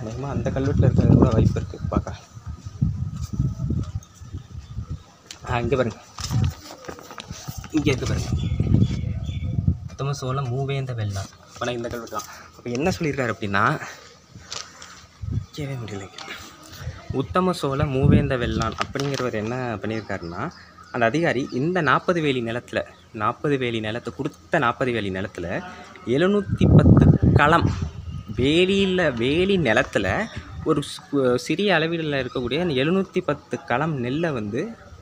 அநேகமாக அந்த கல்வெட்டில் இருக்கிறது கூட வாய்ப்பு இருக்குது பார்க்க. இங்கே பாருங்க, இங்கே இருக்குது பாருங்க, உத்தம சோழ மூவேந்த வெள்ளான். ஆனால் இந்த கல்வெட்டு தான். அப்போ என்ன சொல்லியிருக்காரு அப்படின்னா, கேட்கவே முடியல. உத்தம சோழ மூவேந்த வெள்ளான் அப்படிங்கிறவர் என்ன பண்ணியிருக்காருன்னா, அந்த அதிகாரி இந்த 40 வேலி நிலத்தில் 40 வேலி நிலத்தை கொடுத்த 40 வேலி நிலத்தில் 710 களம் வேலி நிலத்தில் ஒரு சிறிய அளவில் இருக்கக்கூடிய அந்த 710 களம் நெல்லை வந்து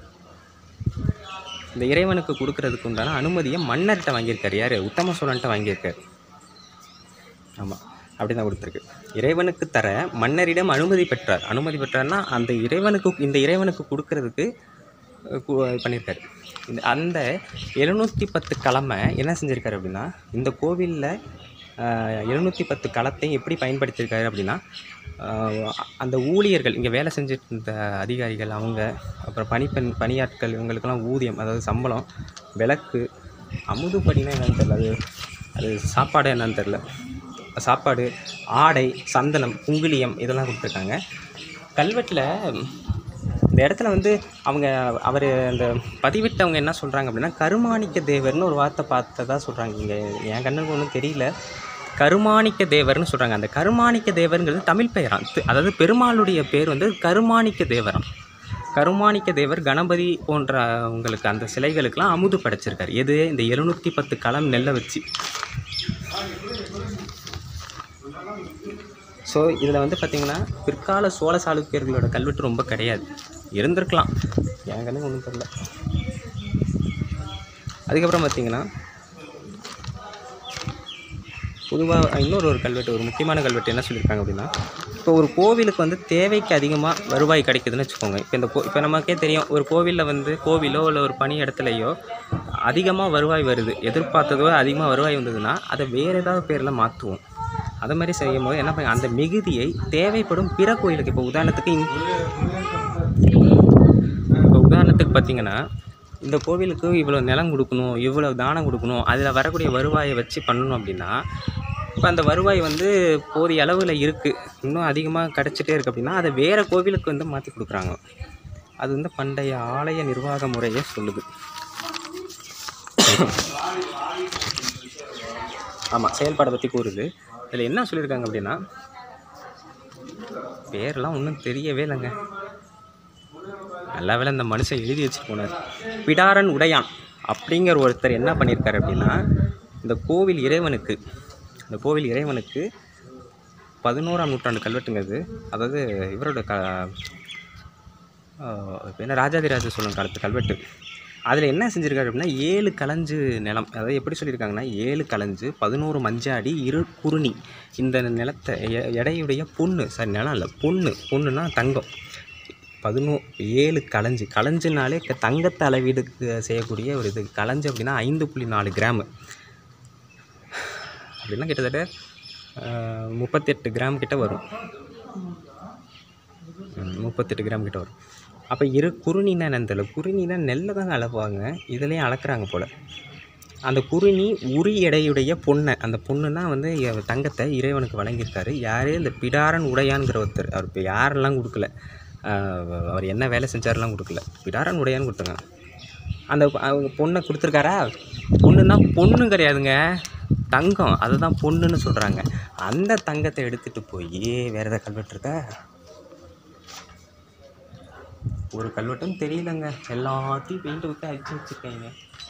இந்த இறைவனுக்கு கொடுக்கறதுக்கு உண்டான அனுமதியை மன்னர்கிட்ட வாங்கியிருக்காரு. யார்? உத்தம சோழன்ட்ட வாங்கியிருக்காரு. ஆமாம், அப்படி தான் கொடுத்துருக்கு. இறைவனுக்கு தர மன்னரிடம் அனுமதி பெற்றார். அனுமதி பெற்றார்னா அந்த இந்த இறைவனுக்கு கொடுக்கறதுக்கு பண்ணியிருக்காரு. அந்த 710 களமை என்ன செஞ்சுருக்காரு அப்படின்னா, இந்த கோவிலில் 710 களத்தை எப்படி பயன்படுத்தியிருக்காரு அப்படின்னா, அந்த ஊழியர்கள் இங்கே வேலை செஞ்சுட்டு இருந்த அதிகாரிகள், அவங்க அப்புறம் பணியாட்கள், இவங்களுக்கெல்லாம் ஊதியம், அதாவது சம்பளம், விளக்கு, அமுதுபடினா என்னன்னு தெரில, அது சாப்பாடு என்னன்னு தெரில, சாப்பாடு, ஆடை, சந்தனம், குங்குலியம் இதெல்லாம் கொடுத்துருக்காங்க. கல்வெட்டில் இந்த இடத்துல வந்து அவர் அந்த பதிவிட்டவங்க என்ன சொல்கிறாங்க அப்படின்னா, கருமாணிக்க தேவர்னு ஒரு வார்த்தை பார்த்ததா சொல்கிறாங்க. இங்கே என் கண்ணுக்கு ஒன்றும் தெரியல. கருமாணிக்க தேவர்னு சொல்கிறாங்க. அந்த கருமாணிக்க தேவருங்கிறது தமிழ் பெயரான். அதாவது பெருமாளுடைய பேர் வந்து கருமாணிக்க தேவரான். கருமாணிக்க தேவர் கணபதி போன்ற உங்களுக்கு அந்த சிலைகளுக்கெல்லாம் அமுது படைச்சிருக்காரு. எது? இந்த 710 களம் நெல்லை வச்சு. ஸோ இதில் வந்து பார்த்திங்கன்னா, பிற்கால சோழ சாளுக்கியர்களோட கல்வெட்டு ரொம்ப கிடையாது. இருந்திருக்கலாம், என் கண்ணுக்கு ஒன்றும் தெரியல. அதுக்கப்புறம் பார்த்திங்கன்னா, பொதுவாக இன்னொரு கல்வெட்டு, ஒரு முக்கியமான கல்வெட்டு என்ன சொல்லியிருக்காங்க அப்படின்னா, இப்போ ஒரு கோவிலுக்கு வந்து தேவைக்கு அதிகமாக வருவாய் கிடைக்குதுன்னு வச்சுக்கோங்க. இப்போ நமக்கே தெரியும், ஒரு கோவிலில் வந்து கோவிலோ இல்லை ஒரு பணி இடத்துலையோ அதிகமாக வருவாய் வருது, எதிர்பார்த்ததோ அதிகமாக வருவாய் வந்ததுன்னா அதை வேறு ஏதாவது பேரில் மாற்றுவோம். அதை மாதிரி செய்யும் போது என்ன பண்ண, அந்த மிகுதியை தேவைப்படும் பிற கோயிலுக்கு, இப்போ உதாரணத்துக்கு பார்த்திங்கன்னா, இந்த கோவிலுக்கு இவ்வளோ நிலம் கொடுக்கணும், இவ்வளோ தானம் கொடுக்கணும், அதில் வரக்கூடிய வருவாயை வச்சு பண்ணணும் அப்படின்னா, இப்போ அந்த வருவாய் வந்து போதிய அளவில் இருக்குது, இன்னும் அதிகமாக கிடச்சிட்டே இருக்குது அப்படின்னா, அதை வேறு கோவிலுக்கு வந்து மாற்றி கொடுக்குறாங்க. அது வந்து பண்டைய ஆலய நிர்வாக முறையை சொல்லுது. ஆமாம், செயல்பாடை பற்றி கூறுது. இதில் என்ன சொல்லியிருக்காங்க அப்படின்னா, பேரெல்லாம் ஒன்றும் தெரியவே இல்லைங்க, நல்ல வேளை இந்த மனுஷன் எழுதி வச்சு போனார். பிடாரன் உடையான் அப்படிங்கிற ஒருத்தர் என்ன பண்ணியிருக்காரு அப்படின்னா, இந்த கோவில் இறைவனுக்கு 11ஆம் நூற்றாண்டு கல்வெட்டுங்கிறது, அதாவது இவரோட என்ன ராஜாதிராஜ சோழன் காலத்து கல்வெட்டு. அதில் என்ன செஞ்சுருக்காரு அப்படின்னா, 7 களஞ்சு நிலம், அதாவது எப்படி சொல்லியிருக்காங்கன்னா, 7 களஞ்சு 11 மஞ்சாடி 2 குறுணி, இந்த நிலத்தை எடையுடைய பொண்ணு, சரி நிலம் இல்லை, பொண்ணுன்னா தங்கம், 7 களஞ்சுனாலே தங்கத்தை அளவீடுக்கு செய்யக்கூடிய ஒரு இது. களஞ்சு அப்படின்னா 5.4 கிராமு அப்படின்னா கிட்டத்தட்ட 38 கிராம் கிட்ட வரும். 38 கிராம் கிட்ட வரும். அப்போ குறுணின்னா என்னன்னு தெரியல, குறுணின்னா நெல்லை தான் அளப்பாங்க, இதுலேயும் அளக்குறாங்க போல். அந்த குறுணி உரி எடையுடைய பொண்ணை, அந்த பொண்ணுன்னா வந்து தங்கத்தை இறைவனுக்கு வழங்கியிருக்காரு. யார்? இந்த பிடாரன் உடையான்கிற ஒருத்தர். அவர் இப்போ யாரெல்லாம் கொடுக்கல, அவர் என்ன வேலை செஞ்சாரெலாம் கொடுக்கல, பிடாரன் உடையான்னு கொடுத்தாங்க. அந்த அவங்க பொண்ணை கொடுத்துருக்காரா? பொண்ணுன்னா பொண்ணு கிடையாதுங்க, தங்கம், அதுதான் பொண்ணுன்னு சொல்கிறாங்க. அந்த தங்கத்தை எடுத்துகிட்டு போய் வேறு எதாவது கல்வெட்டு இருக்கா? ஒரு கல்வெட்டும் தெரியலங்க, எல்லாத்தையும் பெயிண்ட் ஊற்றி அடிச்சு வச்சுருக்காங்க.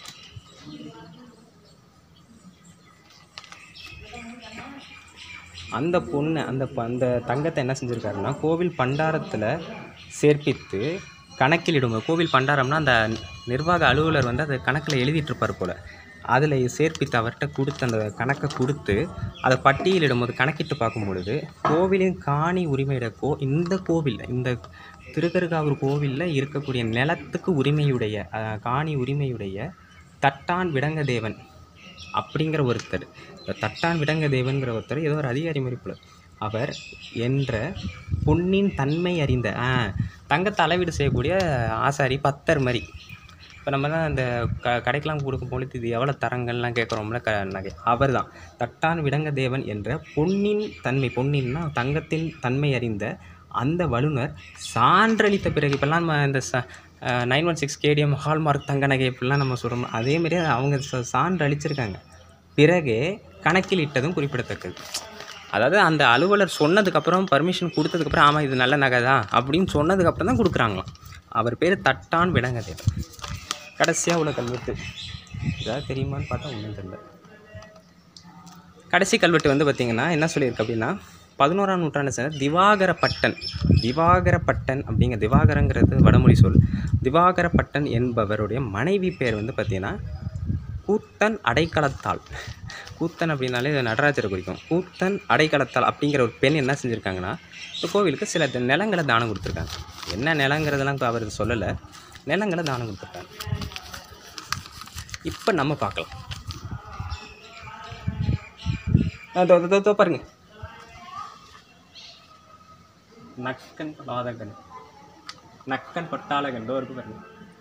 அந்த பொண்ணு அந்த தங்கத்தை என்ன செஞ்சுருக்காருன்னா, கோவில் பண்டாரத்தில் சேர்ப்பித்து கணக்கில் இடும்போது, கோவில் பண்டாரம்னா அந்த நிர்வாக அலுவலர் வந்து அதை கணக்கில் எழுதிட்டுருப்பார் போல், அதில் சேர்ப்பித்து அவர்கிட்ட கொடுத்து அந்த கணக்கை கொடுத்து அதை பட்டியலிடும்போது கணக்கிட்டு பார்க்கும் பொழுது, கோவிலின் காணி உரிமையிட இந்த கோவில், இந்த திருக்கருகாவூர் கோவிலில் இருக்கக்கூடிய நிலத்துக்கு உரிமையுடைய காணி உரிமையுடைய தட்டான் விடங்கதேவன் அப்படிங்கிற ஒருத்தர், இந்த தட்டான் விடங்கதேவன்கிற ஒருத்தர் ஏதோ ஒரு அதிகாரி மாதிரி போல, அவர் என்ற பொன்னின் தன்மை அறிந்த தங்கத்தை அளவீடு செய்யக்கூடிய ஆசாரி, பத்தர் மாதிரி இப்போ நம்ம தான் அந்த கடைக்கெலாம் கொடுக்கும் பொழுது இது எவ்வளோ தரங்கள்லாம் கேட்குறோம்ல நகை. அவர் தான் தட்டான் விடங்க தேவன் என்ற பொன்னின் தன்மை, பொன்னின்னா தங்கத்தின் தன்மை அறிந்த அந்த வல்லுனர் சான்றளித்த பிறகு, இப்போல்லாம் நம்ம இந்த 916 கேடிஎம் ஹால்மார்க் தங்க நகை இப்படிலாம் நம்ம சொல்கிறோம், அதேமாரி அவங்க சான்று அளிச்சிருக்காங்க. பிறகு கணக்கில் இட்டதும் குறிப்பிடத்தக்கது. அதாவது அந்த அலுவலர் சொன்னதுக்கப்புறம், பர்மிஷன் கொடுத்ததுக்கப்புறம், ஆமாம் இது நல்ல நகை தான் அப்படின்னு சொன்னதுக்கப்புறம் தான் கொடுக்குறாங்களாம். அவர் பேர் தட்டான் விடங்க தேவன். கடைசியாக உள்ள கல்வெட்டு ஏதாவது தெரியுமான்னு பார்த்தா ஒன்றும் தெரியல. கடைசி கல்வெட்டு வந்து பார்த்திங்கன்னா என்ன சொல்லியிருக்கு அப்படின்னா, 11ஆம் நூற்றாண்டை சேர்ந்த திவாகரப்பட்டன் அப்படிங்கிற, திவாகரங்கிறது வடமொழி சொல். திவாகரப்பட்டன் என்பவருடைய மனைவி பேர் வந்து பார்த்திங்கன்னா கூத்தன் அடைக்கலத்தாள். கூத்தன் அப்படின்னாலே நடராஜரை குறிக்கும். கூத்தன் அடைக்கலத்தாள் அப்படிங்கிற ஒரு பெண் என்ன செஞ்சுருக்காங்கன்னா, இந்த கோவிலுக்கு சில நிலங்களை தானம் கொடுத்துருக்காங்க. என்ன நிலங்கிறதெல்லாம் இப்போ அவர் சொல்லலை, நிலங்களை தானம் கொடுத்துருக்காங்க. இப்போ நம்ம பார்க்கலாம். பாருங்க, நக்கன் பாதகன், நக்கன் பட்டாளகன் இருக்கு பாருங்க.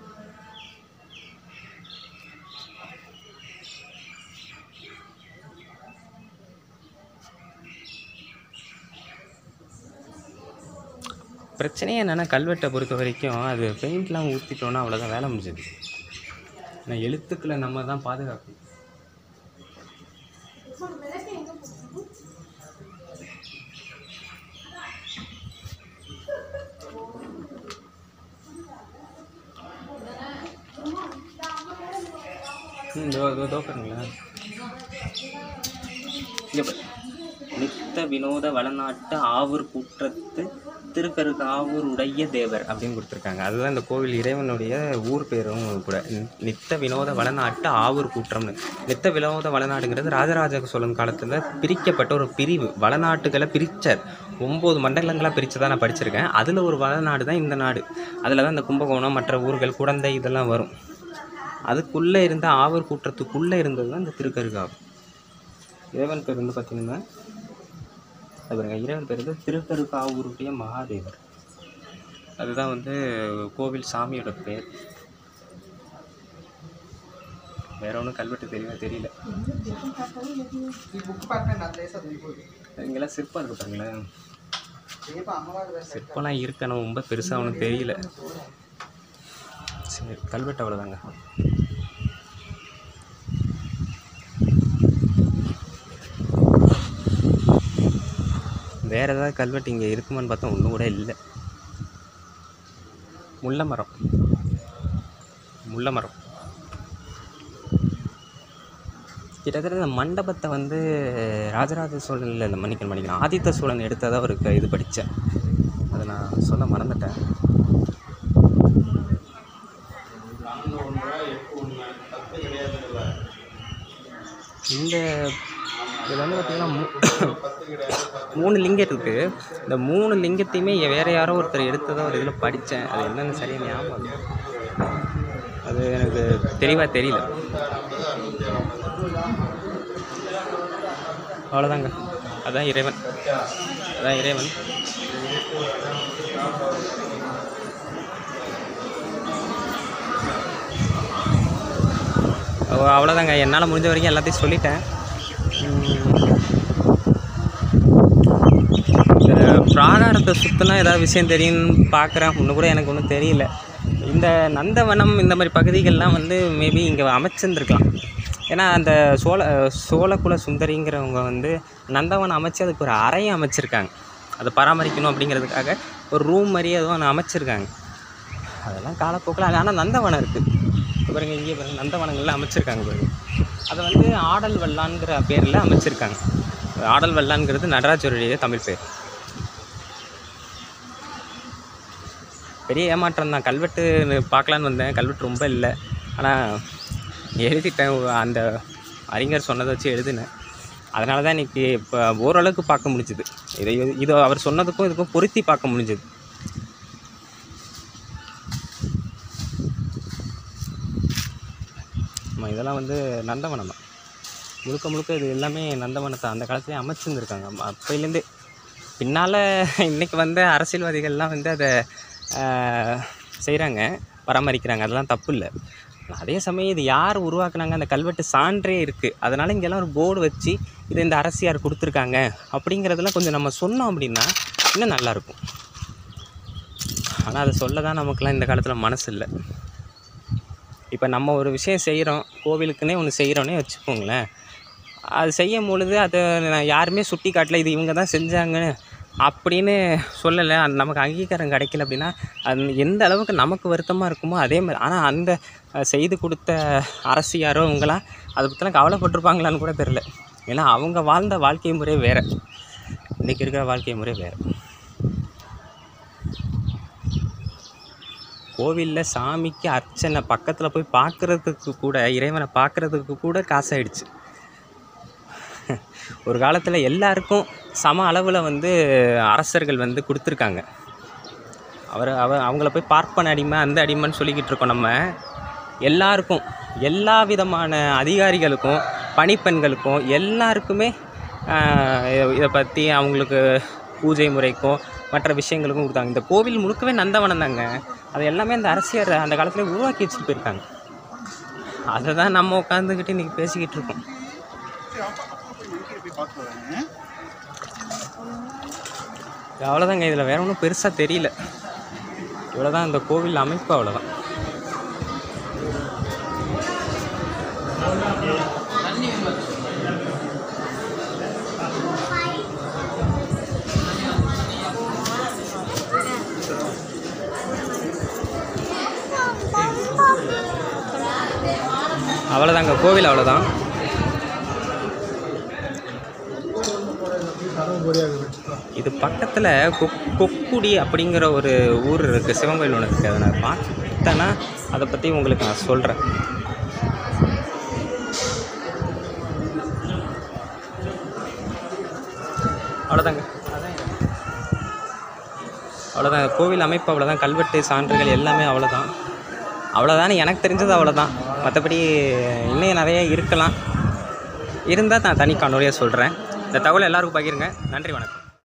பிரச்சனையே என்னென்னா, கல்வெட்டை பொறுத்த வரைக்கும் அது பெயிண்ட்லாம் ஊற்றிட்டோன்னா அவ்வளோதான், வேலை முடிஞ்சது. ஆனால் எழுத்துக்களை நம்ம தான் பாதுகாக்கணும். பாருங்களேன், நித்த வினோத வளநாட்டு ஆவூர் கூற்றத்து திருக்கருகாவூர் உடைய தேவர் அப்படின்னு கொடுத்துருக்காங்க. அதுதான் இந்த கோவில் இறைவனுடைய ஊர் பேரும் கூட. நித்த வினோத வளநாட்டு ஆவூர் கூற்றம்னு. நித்த வினோத வளநாடுங்கிறது ராஜராஜ சோழன் காலத்தில் பிரிக்கப்பட்ட ஒரு பிரிவு. வளநாட்டுகளை பிரித்தார், 9 மண்டலங்களாக பிரித்து நான் படிச்சிருக்கேன். அதில் ஒரு வளநாடு தான் இந்த நாடு. அதில் தான் இந்த கும்பகோணம், மற்ற ஊர்கள், குடந்தை இதெல்லாம் வரும். அதுக்குள்ளே இருந்த ஆவூர் கூற்றத்துக்குள்ளே இருந்தது தான் இந்த திருக்கருகாவூர். இறைவன் பேர் வந்து பார்த்திங்கன்னா, அதுங்க இறைவன் பேர் வந்து திருக்கருகாவூருடைய மகாதேவர். அதுதான் வந்து கோவில் சாமியோட பேர். வேற ஒன்றும் கல்வெட்டு தெரியல. இங்கெல்லாம் சிற்பம் இருக்கு பாருங்களேன். சிற்பம்லாம் இருக்கணும், ரொம்ப பெருசாக ஒன்றும் தெரியல. சரி, கல்வெட்டு அவ்வளோதாங்க. வேறு ஏதாவது கல்வெட்டு இங்கே இருக்குமான்னு பார்த்தா ஒன்றும் கூட இல்லை. முல்லை மரம் கிட்டத்தட்ட இந்த மண்டபத்தை வந்து ராஜராஜ சோழன் இல்லை, மன்னிக்கணும், ஆதித்த சோழன் எடுத்ததாக ஒரு இது படித்தேன். அதை நான் சொல்ல மறந்துட்டேன். இந்த இதில் வந்து பார்த்திங்கன்னா 3 லிங்கம் இருக்குது. இந்த 3 லிங்கத்தையுமே வேறு யாரோ ஒருத்தர் எடுத்ததாக ஒரு இதில் படித்தேன். அது என்னென்னு சரியாக ஞாபகம், அது எனக்கு தெளிவாக தெரியல. அவ்வளோதாங்க. அதான் இறைவன். அவ்வளோதாங்க. என்னால் முடிஞ்ச வரைக்கும் எல்லாத்தையும் சொல்லிட்டேன். பிராகாரத்தை சுற்றினா ஏதாவது விஷயம் தெரியும்னு பார்க்குறேன். ஒன்று கூட எனக்கு ஒன்றும் தெரியல. இந்த நந்தவனம் இந்த மாதிரி பகுதிகள்லாம் வந்து மேபி இங்கே அமைச்சிருந்துருக்கலாம். ஏன்னா அந்த சோழகுல சுந்தரிங்கிறவங்க வந்து நந்தவனம் அமைச்சு அதுக்கு ஒரு அறையை அமைச்சிருக்காங்க. அதை பராமரிக்கணும் அப்படிங்கிறதுக்காக ஒரு ரூம் மாதிரியே எதுவும் அமைச்சிருக்காங்க. அதெல்லாம் காலப்போக்கில். ஆனால் நந்தவனம் இருக்குது பாருங்கள், இங்கே பாருங்கள், நந்தவனங்கள்லாம் அமைச்சிருக்காங்க பாருங்க. அதை வந்து ஆடல் வல்லான்கிற பேரில் அமைச்சிருக்காங்க. ஆடல் வல்லான்கிறது நடராஜருடைய தமிழ் பேர். பெரிய ஏமாற்றம் தான். கல்வெட்டு பார்க்கலான்னு வந்தேன், கல்வெட்டு ரொம்ப இல்லை, ஆனால் எழுதிட்டேன். அந்த அறிஞர் சொன்னதை வச்சு எழுதினேன். அதனால தான் இன்றைக்கி இப்போ ஓரளவுக்கு பார்க்க முடிஞ்சுது. இதை அவர் சொன்னதுக்கும் இதுக்கும் பொருத்தி பார்க்க முடிஞ்சுது. இதெல்லாம் வந்து நந்தவனம் தான், முழுக்க இது எல்லாமே நந்தவனத்தை அந்த காலத்துலேயே அமைச்சிருந்துருக்காங்க. அப்போலேருந்தே பின்னால் இன்றைக்கி வந்து அரசியல்வாதிகள்லாம் வந்து அதை செய்கிறாங்க, பராமரிக்கிறாங்க. அதெல்லாம் தப்பு இல்லை. அதே சமயம் இது யார் உருவாக்குனாங்க, அந்த கல்வெட்டு சான்றே இருக்குது. அதனால் இங்கெல்லாம் ஒரு போர்டு வச்சு இதை இந்த அரசியார் கொடுத்துருக்காங்க அப்படிங்கிறதெல்லாம் கொஞ்சம் நம்ம சொன்னோம் அப்படின்னா இன்னும் நல்லாயிருக்கும். ஆனால் அதை சொல்ல தான் நமக்குலாம் இந்த காலத்தில் மனசு இல்லை. இப்போ நம்ம ஒரு விஷயம் செய்கிறோம், கோவிலுக்குன்னே ஒன்று செய்கிறோன்னே வச்சுக்கோங்களேன். அது செய்யும் பொழுது அதை யாருமே சுட்டி காட்டல, இது இவங்க தான் செஞ்சாங்க அப்படின்னு சொல்லலை, நமக்கு அங்கீகாரம் கிடைக்கல அப்படின்னா அது எந்த அளவுக்கு நமக்கு வருத்தமாக இருக்குமோ அதே மாதிரி. ஆனால் அந்த செய்து கொடுத்த அரசியாரோ இவங்களாம் அதை பற்றிலாம் கவலைப்பட்டிருப்பாங்களான்னு கூட தெரில. ஏன்னா அவங்க வாழ்ந்த வாழ்க்கை முறை வேறு, இன்றைக்கி இருக்கிற வாழ்க்கை முறை வேறு. கோவிலில் சாமிக்கு அர்ச்சனை பக்கத்தில் போய் பார்க்குறதுக்கு கூட, இறைவனை பார்க்குறதுக்கு கூட காசாயிடுச்சு. ஒரு காலத்தில் எல்லாருக்கும் சம அளவில் அரசர்கள் கொடுத்துருக்காங்க. அவங்கள போய் பார்ப்பன அடிமை அந்த அடிமைன்னு சொல்லிக்கிட்டு இருக்கோம். நம்ம எல்லாருக்கும், எல்லா விதமான அதிகாரிகளுக்கும் பணிப்பெண்களுக்கும் எல்லாருக்குமே இதை பற்றி அவங்களுக்கு பூஜை முறைக்கும் மற்ற விஷயங்களுக்கும் கொடுத்தாங்க. இந்த கோவில் முழுக்கவே நந்தவனம் தாங்க. அது எல்லாமே அந்த அரசியர் அந்த காலத்தில் உருவாக்கி வச்சுட்டு போயிருக்காங்க. அதை தான் நம்ம உட்காந்துக்கிட்டு இன்றைக்கி பேசிக்கிட்டு இருக்கோம். அவ்வளோதாங்க, இதில் வேற ஒன்றும் பெருசாக தெரியல. இவ்வளோதான் இந்த கோவில் அமைப்பு, அவ்வளோதான். அவ்வளோதாங்க கோவில், அவ்வளோதான். இது பக்கத்தில் கொக்குடி அப்படிங்கிற ஒரு ஊர் இருக்குது, சிவன் கோயில் ஒன்று இருக்குது. அதை நான் பார்த்தேன்னா அதை பற்றி உங்களுக்கு நான் சொல்கிறேன். அவ்வளோதாங்க, அவ்வளோதான் கோவில் அமைப்பு, அவ்வளோதான். கல்வெட்டு சான்றுகள் எல்லாமே அவ்வளோதான் எனக்கு தெரிஞ்சது, அவ்வளோதான். மற்றபடி இன்னும் நிறைய இருக்கலாம், இருந்தால் நான் தனி காணொலியாக சொல்கிறேன். இந்த தகவலை எல்லாருக்கும் பகிருங்க. நன்றி, வணக்கம்.